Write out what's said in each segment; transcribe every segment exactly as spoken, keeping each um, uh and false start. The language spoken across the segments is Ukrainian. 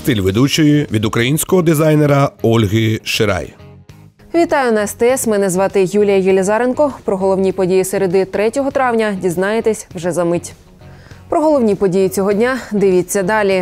Стиль ведучої від українського дизайнера Ольги Ширай. Вітаю на ес те ес. Мене звати Юлія Єлізаренко. Про головні події середи третього травня дізнаєтесь вже за мить. Про головні події цього дня дивіться далі.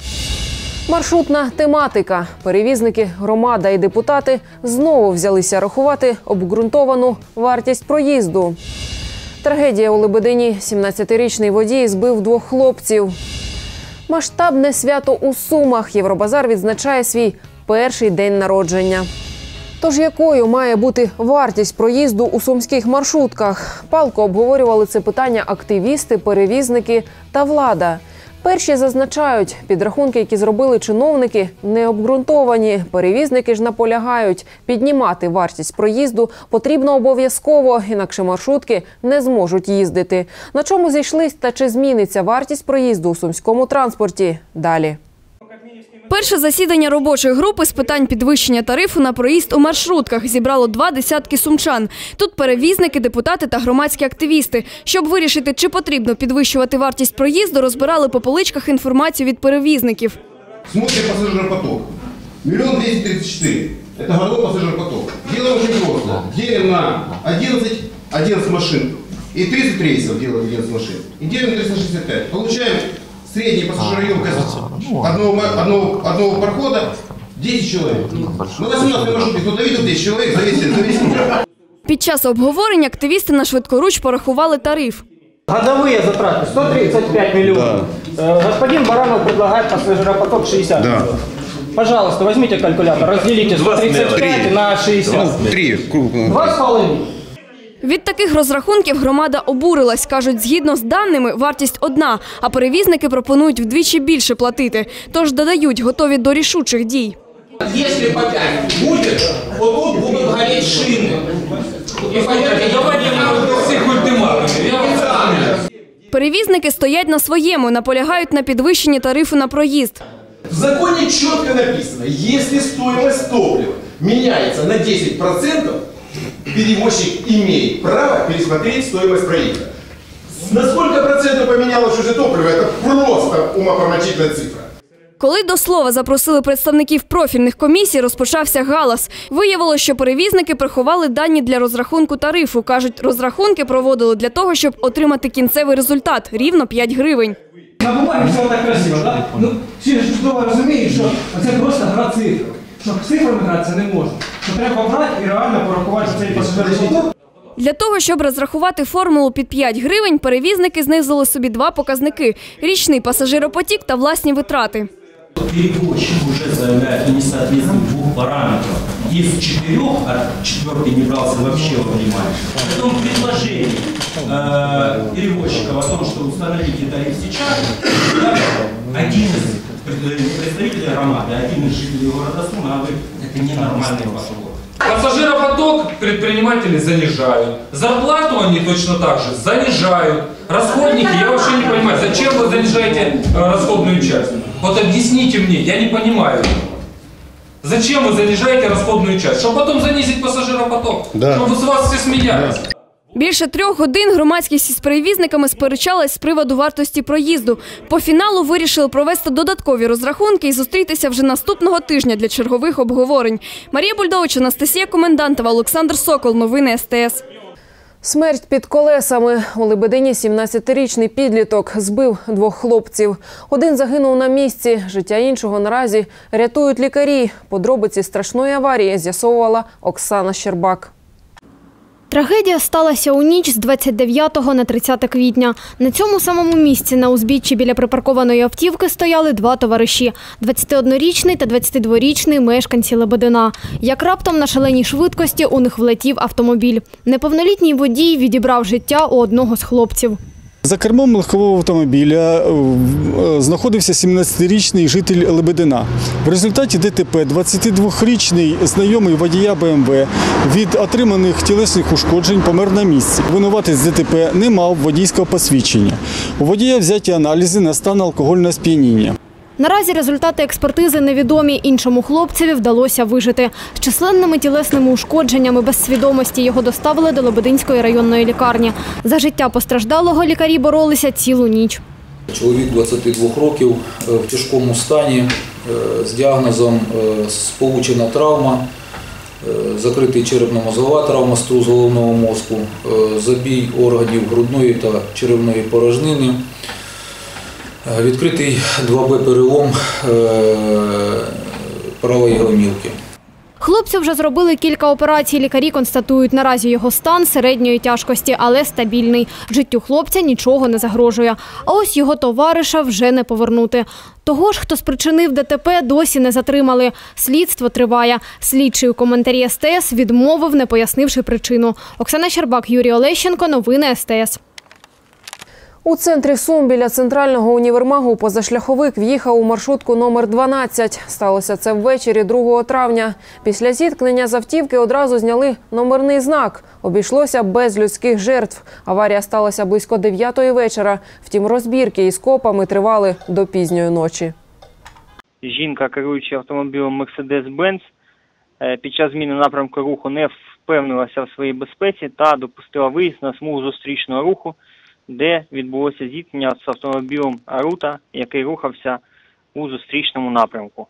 Маршрутна тематика. Перевізники, громада і депутати знову взялися рахувати обґрунтовану вартість проїзду. Трагедія у Лебедині. сімнадцятирічний водій збив двох хлопців. Масштабне свято у Сумах. Євробазар відзначає свій перший день народження. Тож якою має бути вартість проїзду у сумських маршрутках? Палко обговорювали це питання активісти, перевізники та влада. Перші зазначають, підрахунки, які зробили чиновники, не обґрунтовані. Перевізники ж наполягають, піднімати вартість проїзду потрібно обов'язково, інакше маршрутки не зможуть їздити. На чому зійшлись та чи зміниться вартість проїзду у сумському транспорті? Далі. Перше засідання робочої групи з питань підвищення тарифу на проїзд у маршрутках зібрало два десятки сумчан. Тут перевізники, депутати та громадські активісти. Щоб вирішити, чи потрібно підвищувати вартість проїзду, розбирали по поличках інформацію від перевізників. Смотрим пассажиропоток. Миллион двести тридцать четыре. Это годовой пассажиропоток. Делаем очень просто. Делим на одиннадцать, одиннадцать машин. И тридцать рейсов делаем одиннадцать машин. И делим триста шестьдесят пять. Получаем средняя пассажироемкость одного, одного, одного парохода десять человек. Ну, восемнадцать маршрутов, кто-то видел десять человек за весь, за весь мир. Під час обговорення активісти на швидкоруч порахували тариф. Годовые затраты сто тридцать пять миллионов. Да. Господин Баранов предлагает пассажиропоток шестьдесят да. миллионов. Пожалуйста, возьмите калькулятор, разделите сто тридцать пять на шестьдесят. Три. Два с половиной. Від таких розрахунків громада обурилась. Кажуть, згідно з даними, вартість одна, а перевізники пропонують вдвічі більше платити. Тож додають, готові до рішучих дій. Якщо по п'ять буде, отут будуть горіти шини. І давайте ми всіх ультиматумів. Перевізники стоять на своєму, наполягають на підвищенні тарифу на проїзд. В законе четко написано, если стоимость топлива меняется на десять процентов, перевозчик имеет право пересмотреть стоимость проезда. На сколько процентов поменялось уже топливо, это просто умопомрачительная цифра. Коли до слова запросили представників профільних комісій, розпочався галас. Виявилося, що перевізники приховали дані для розрахунку тарифу. Кажуть, розрахунки проводили для того, щоб отримати кінцевий результат – рівно п'ять гривень. На бумагі все так красиво, так? Ну, всі ж чудово розуміють, що це просто гра цифр. Що з цифрами гратися не можна. Що треба брати і реально порахувати цей пасажиропоток. Для того, щоб розрахувати формулу під п'ять гривень, перевізники знизили собі два показники – річний пасажиропотік та власні витрати. Перевозчик уже заявляет о несоответствии двух параметров. Из четырех, а четвертый не брался вообще во внимание. Потом предложение э, перевозчика о том, что установите тариф сейчас, один из представителей громады, один из жителей города Сума говорит, это ненормальный подход. Пассажиропоток предприниматели занижают. Зарплату они точно так же занижают. Расходники, я вообще не понимаю, зачем вы занижаете э, расходную часть? Вот объясните мне, я не понимаю. Зачем вы занижаете расходную часть? Чтобы потом занизить пассажиропоток? Да. Чтобы с вас все смеялись? Да. Більше трьох годин громадськість із перевізниками сперечалась з приводу вартості проїзду. По фіналу вирішили провести додаткові розрахунки і зустрітися вже наступного тижня для чергових обговорень. Марія Бульдович, Анастасія Комендантова, Олександр Сокол. Новини ес те ес. Смерть під колесами. У Лебедині сімнадцятирічний підліток збив двох хлопців. Один загинув на місці, життя іншого наразі рятують лікарі. Подробиці страшної аварії з'ясовувала Оксана Щербак. Трагедія сталася у ніч з двадцять дев'ятого на тридцяте квітня. На цьому самому місці на узбіччі біля припаркованої автівки стояли два товариші – двадцятиоднорічний та двадцятидворічний мешканці Лебедина. Як раптом на шаленій швидкості у них влетів автомобіль. Неповнолітній водій відібрав життя у одного з хлопців. За кермом легкового автомобіля знаходився сімнадцятирічний житель Лебедина. В результаті де те пе двадцятидвохрічний знайомий водія Бе Ем Ве від отриманих тілесних ушкоджень помер на місці. Винуватець де те пе не мав водійського посвідчення. У водія взяті аналізи на стан алкогольного сп'яніння. Наразі результати експертизи невідомі. Іншому хлопцеві вдалося вижити. З численними тілесними ушкодженнями без свідомості його доставили до Лебединської районної лікарні. За життя постраждалого лікарі боролися цілу ніч. Чоловік двадцяти двох років в тяжкому стані, з діагнозом сполучена травма, закритий черепно-мозгова травма струс головного мозку, забій органів грудної та черевної порожнини, відкритий два Б перелом правої гомілки. Хлопцю вже зробили кілька операцій. Лікарі констатують, наразі його стан середньої тяжкості, але стабільний. Життю хлопця нічого не загрожує. А ось його товариша вже не повернути. Того ж, хто спричинив ДТП, досі не затримали. Слідство триває. Слідчий у коментарі ес те ес відмовив, не пояснивши причину. Оксана Щербак, Юрій Олещенко. Новини ес те ес. У центрі Сум біля центрального універмагу позашляховик в'їхав у маршрутку номер дванадцять. Сталося це ввечері другого травня. Після зіткнення з автівки одразу зняли номерний знак. Обійшлося без людських жертв. Аварія сталася близько дев'ятої вечора. Втім, розбірки із копами тривали до пізньої ночі. Жінка, керуючи автомобілем Mercedes-Benz, під час зміни напрямку руху не впевнилася в своїй безпеці та допустила виїзд на смугу зустрічного руху, де відбулося зіткнення з автомобілем Арута, який рухався у зустрічному напрямку.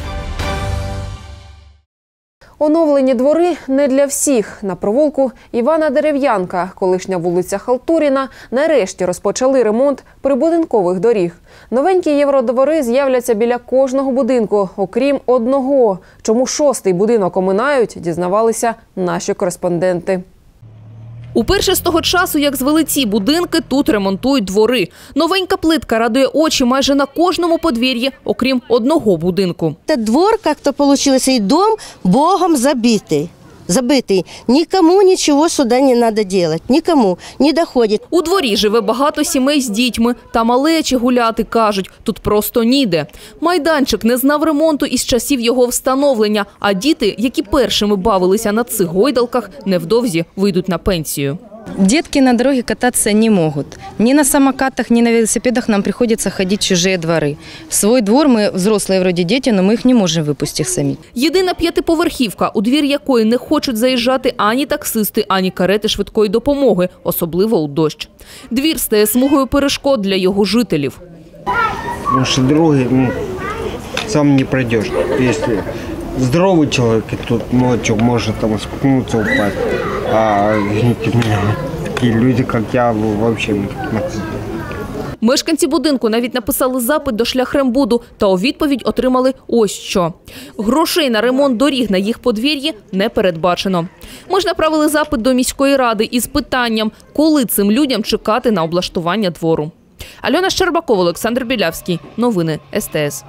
Оновлені двори не для всіх. На провулку Івана Дерев'янка, колишня вулиця Халтуріна, нарешті розпочали ремонт прибудинкових доріг. Новенькі євродвори з'являться біля кожного будинку, окрім одного. Чому шостий будинок оминають, дізнавалися наші кореспонденти. Уперше з того часу, як звели ці будинки, тут ремонтують двори. Новенька плитка радує очі майже на кожному подвір'ї, окрім одного будинку. Це двор, як-то вийшло, і дом Богом забитий. Забитий. Нікому нічого сюди не треба робити. Нікому не доходить. У дворі живе багато сімей з дітьми. Та малечі гуляти, кажуть, тут просто ніде. Майданчик не знав ремонту із часів його встановлення. А діти, які першими бавилися на цих гойдалках, невдовзі вийдуть на пенсію. Детки на дороге кататься не могут. Ни на самокатах, ни на велосипедах нам приходится ходить в чужие дворы. В свой двор мы взрослые вроде дети, но мы их не можем выпустить самі. Єдина п'ятиповерхівка, у двір якої не хочуть заїжджати ані таксисти, ані карети швидкої допомоги, особливо у дощ. Двір стає смугою перешкод для його жителів. Наші дороги, ну, сам не пройдеш. Якщо здоровий чоловік, тут ночью може там споткнутися, упасть. А извините меня, такі люди, як я, взагалі не. Мешканці будинку навіть написали запит до шляхрембуду та у відповідь отримали ось що. Грошей на ремонт доріг на їх подвір'ї не передбачено. Ми ж направили запит до міської ради із питанням, коли цим людям чекати на облаштування двору. Альона Щербакова, Олександр Білявський. Новини ес те ес.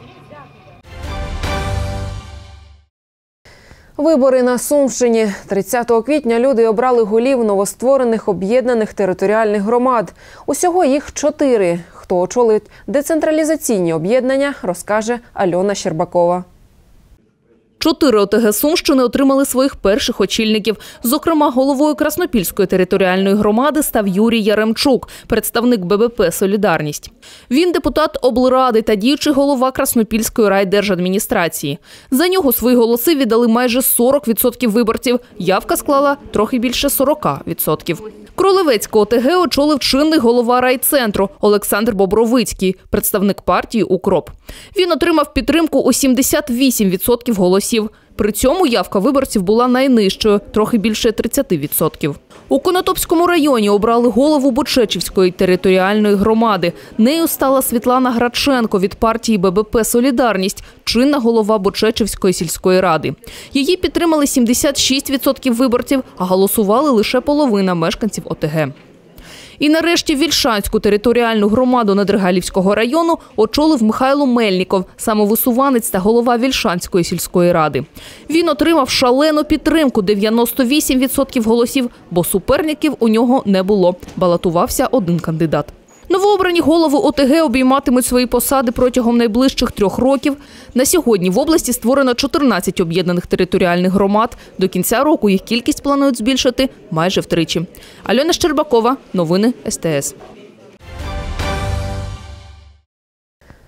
Вибори на Сумщині. тридцятого квітня люди обрали голів новостворених об'єднаних територіальних громад. Усього їх чотири. Хто очолить децентралізаційні об'єднання, розкаже Альона Щербакова. Чотири о те ге Сумщини отримали своїх перших очільників. Зокрема, головою Краснопільської територіальної громади став Юрій Яремчук, представник бе бе пе «Солідарність». Він депутат облради та діючий голова Краснопільської райдержадміністрації. За нього свої голоси віддали майже сорок відсотків виборців. Явка склала трохи більше сорок відсотків. Кролевецьку о те ге очолив чинний голова райцентру Олександр Бобровицький, представник партії «Укроп». Він отримав підтримку у сімдесят вісім відсотків голосів. При цьому явка виборців була найнижчою – трохи більше тридцять відсотків. У Конотопському районі обрали голову Бучечівської територіальної громади. Нею стала Світлана Граченко від партії бе бе пе «Солідарність», чинна голова Бучечівської сільської ради. Її підтримали сімдесят шість відсотків виборців, а голосували лише половина мешканців о те ге. І нарешті Вільшанську територіальну громаду Недригалівського району очолив Михайло Мельніков, самовисуванець та голова Вільшанської сільської ради. Він отримав шалену підтримку – дев'яносто вісім відсотків голосів, бо суперників у нього не було. Балотувався один кандидат. Новообрані голови о те ге обійматимуть свої посади протягом найближчих трьох років. На сьогодні в області створено чотирнадцять об'єднаних територіальних громад. До кінця року їх кількість планують збільшити майже втричі. Альона Щербакова, новини ес те ес.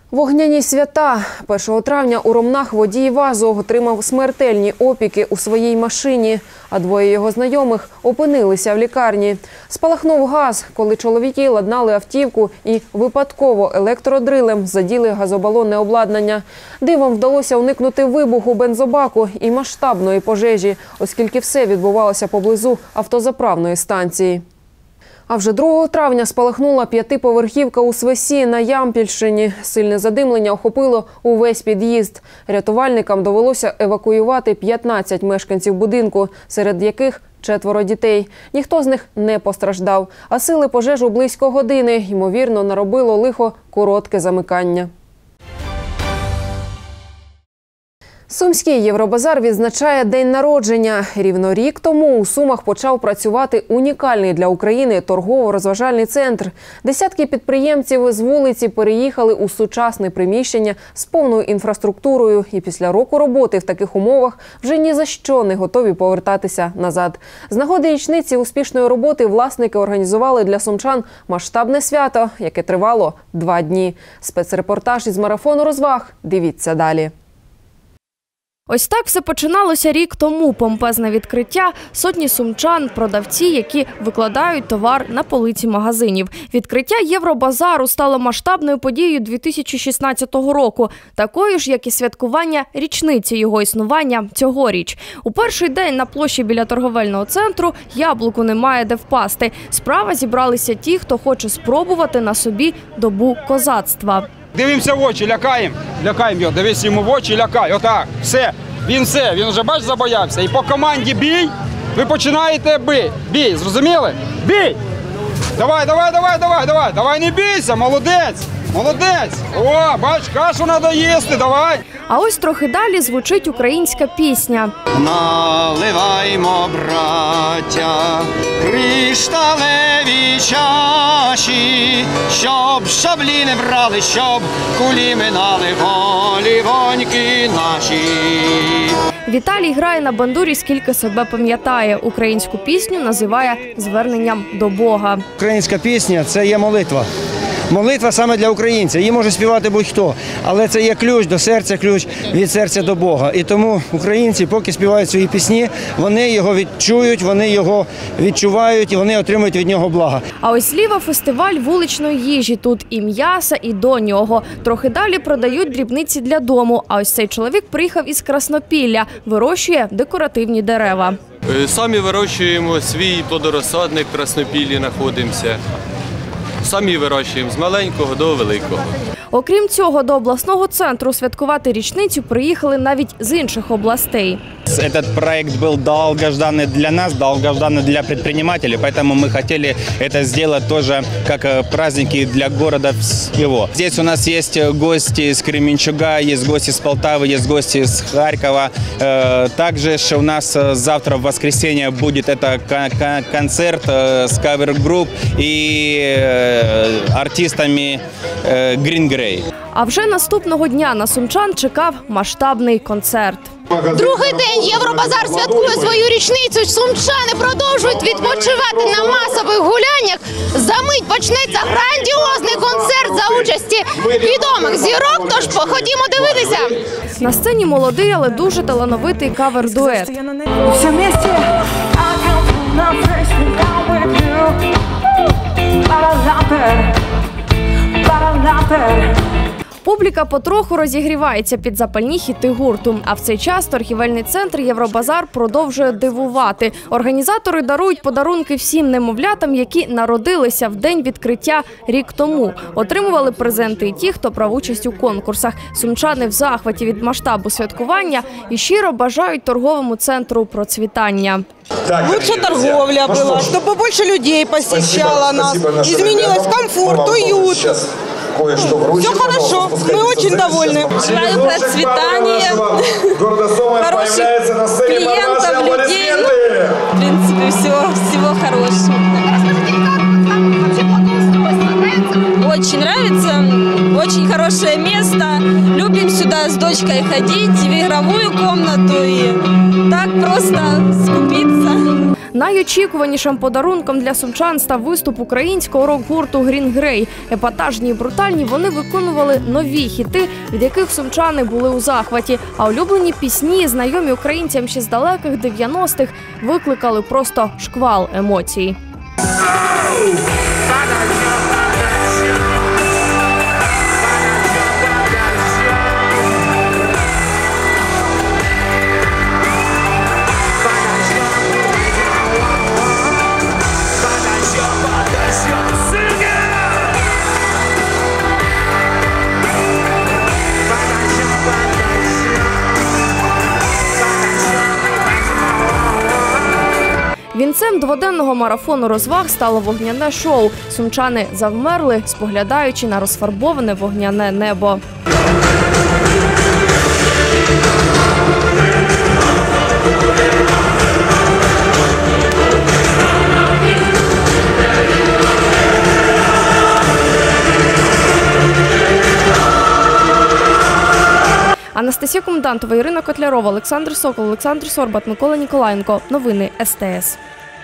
Вогняні свята. першого травня у Ромнах водій ВАЗу отримав смертельні опіки у своїй машині, а двоє його знайомих опинилися в лікарні. Спалахнув газ, коли чоловіки ладнали автівку і випадково електродрилем заділи газобалонне обладнання. Дивом вдалося уникнути вибуху бензобаку і масштабної пожежі, оскільки все відбувалося поблизу автозаправної станції. А вже другого травня спалахнула п'ятиповерхівка у Свесі на Ямпільщині. Сильне задимлення охопило увесь під'їзд. Рятувальникам довелося евакуювати п'ятнадцять мешканців будинку, серед яких четверо дітей. Ніхто з них не постраждав. А сили пожежу близько години, ймовірно, наробило лихо коротке замикання. Сумський Євробазар відзначає день народження. Рівно рік тому у Сумах почав працювати унікальний для України торгово-розважальний центр. Десятки підприємців з вулиці переїхали у сучасне приміщення з повною інфраструктурою і після року роботи в таких умовах вже ні за що не готові повертатися назад. З нагоди річниці успішної роботи власники організували для сумчан масштабне свято, яке тривало два дні. Спецрепортаж із марафону розваг. Дивіться далі. Ось так все починалося рік тому. Помпезне відкриття, сотні сумчан, продавці, які викладають товар на полиці магазинів. Відкриття Євробазару стало масштабною подією дві тисячі шістнадцятого року, такою ж, як і святкування річниці його існування цьогоріч. У перший день на площі біля торговельного центру яблуку немає де впасти. Справа зібралися ті, хто хоче спробувати на собі добу козацтва. Дивимося в очі, лякаємо, лякаємо його, дивись йому в очі, лякай, отак, все, він все, він вже, бач, забоявся. І по команді бій, ви починаєте бій, бій, зрозуміли? Бій! Давай, давай, давай, давай, давай, давай, не бійся, молодець, молодець, о, бач, кашу треба їсти, давай. А ось трохи далі звучить українська пісня. Наливаймо, браття, кришталеві чаші, щоб шаблі не брали, щоб кулі минали голівоньки наші. Віталій грає на бандурі, скільки себе пам'ятає. Українську пісню називає зверненням до Бога. Українська пісня – це є молитва. Молитва саме для українця. Її може співати будь-хто, але це є ключ до серця, ключ від серця до Бога. І тому українці, поки співають свої пісні, вони його відчують, вони його відчувають і вони отримують від нього блага. А ось зліва фестиваль вуличної їжі. Тут і м'яса, і до нього. Трохи далі продають дрібниці для дому. А ось цей чоловік приїхав із Краснопілля, вирощує декоративні дерева. Самі вирощуємо свій плодорозсадник в Краснопіллі, знаходимося. Самі вирощуємо з маленького до великого. Окрім цього, до обласного центру святкувати річницю приїхали навіть з інших областей. Этот проект был долгожданный для нас, долгожданный для предпринимателей, поэтому мы хотели это сделать тоже как праздники для города всего. Здесь у нас есть гости из Кременчуга, есть гости из Полтавы, есть гости из Харькова. Также у нас завтра в воскресенье будет это концерт с кавер-групп и артистами Green Grey. А вже наступного дня на сумчан чекав масштабний концерт. Другий день Євробазар святкує свою річницю. Сумчани продовжують відпочивати на масових гуляннях. Замить почнеться грандіозний концерт за участі відомих зірок, тож ходімо дивитися. На сцені молодий, але дуже талановитий кавер-дует. Публіка потроху розігрівається під запальні хіти гурту. А в цей час торгівельний центр Євробазар продовжує дивувати. Організатори дарують подарунки всім немовлятам, які народилися в день відкриття рік тому. Отримували презенти і ті, хто брав участь у конкурсах. Сумчани в захваті від масштабу святкування і щиро бажають торговому центру процвітання. Лучше торговля была, чтобы больше людей посещало нас. Изменилось комфорт, уют. Все хорошо, мы очень довольны. Желаю процветания, хороших клиентов, людей. Ну, в принципе, всего, всего хорошего. Очень нравится, очень хорошее место. Любим сюда с дочкой ходить, в игровую комнату и так просто скупиться. Найочікуванішим подарунком для сумчан став виступ українського рок-гурту «Грін Грей». Епатажні і брутальні вони виконували нові хіти, від яких сумчани були у захваті. А улюблені пісні, знайомі українцям ще з далеких дев'яностих, викликали просто шквал емоцій. Вінцем дводенного марафону розваг стало вогняне шоу. Сумчани завмерли, споглядаючи на розфарбоване вогняне небо. Анастасія Комендантова, Ірина Котлярова, Олександр Сокол, Олександр Сорбат, Микола Ніколаєнко. Новини ес те ес.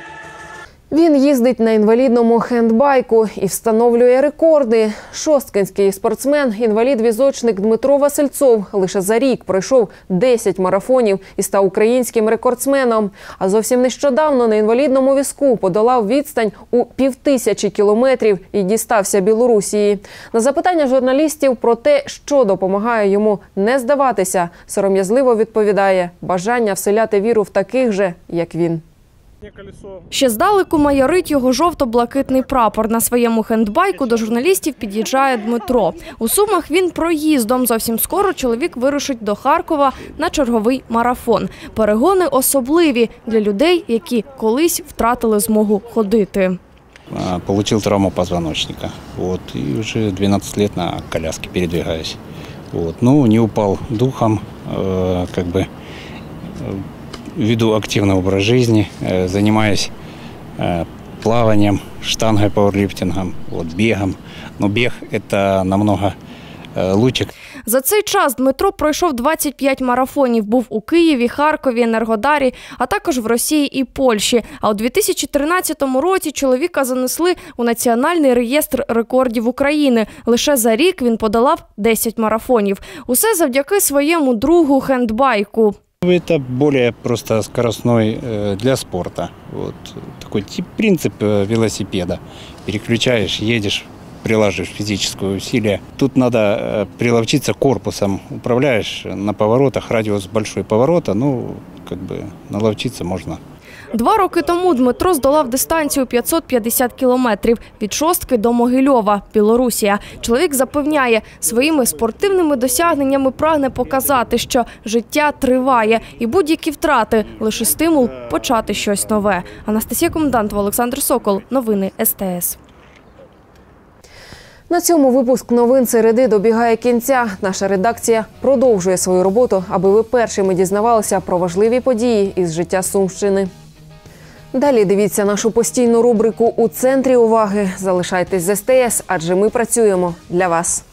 Він їздить на інвалідному хендбайку і встановлює рекорди. Шосткинський спортсмен, інвалід-візочник Дмитро Васильцов лише за рік пройшов десять марафонів і став українським рекордсменом. А зовсім нещодавно на інвалідному візку подолав відстань у півтисячі кілометрів і дістався Білорусії. На запитання журналістів про те, що допомагає йому не здаватися, сором'язливо відповідає – бажання вселяти віру в таких же, як він. Ще здалеку майорить його жовто-блакитний прапор. На своєму хендбайку до журналістів під'їжджає Дмитро. У Сумах він проїздом. Зовсім скоро чоловік вирушить до Харкова на черговий марафон. Перегони особливі для людей, які колись втратили змогу ходити. Получил травму позвоночника. Вот, и уже двенадцать лет на коляске передвигаюсь. Вот, ну, не упал духом, э, как бы... Э, веду активный образ жизни, занимаюсь плаванием, штангой, пауэрлифтингом, вот, бегом. Но бег – это намного лучше. За цей час Дмитро пройшов двадцять п'ять марафонів. Був у Києві, Харкові, Енергодарі, а також в Росії і Польщі. А у дві тисячі тринадцятому році чоловіка занесли у Національний реєстр рекордів України. Лише за рік він подолав десять марафонів. Усе завдяки своєму другу хендбайку. Это более просто скоростной для спорта. Вот такой тип, принцип велосипеда. Переключаешь, едешь, приложишь физическое усилие. Тут надо приловчиться корпусом. Управляешь на поворотах, радиус большой поворота, ну, как бы наловчиться можно. Два роки тому Дмитро здолав дистанцію п'ятсот п'ятдесят кілометрів від Шостки до Могильова, Білорусія. Чоловік запевняє, своїми спортивними досягненнями прагне показати, що життя триває і будь-які втрати – лише стимул почати щось нове. Анастасія Комендантова, Олександр Сокол. Новини ес те ес. На цьому випуск новин середи добігає кінця. Наша редакція продовжує свою роботу, аби ви першими дізнавалися про важливі події із життя Сумщини. Далі дивіться нашу постійну рубрику «У центрі уваги». Залишайтесь з ес те ес, адже ми працюємо для вас.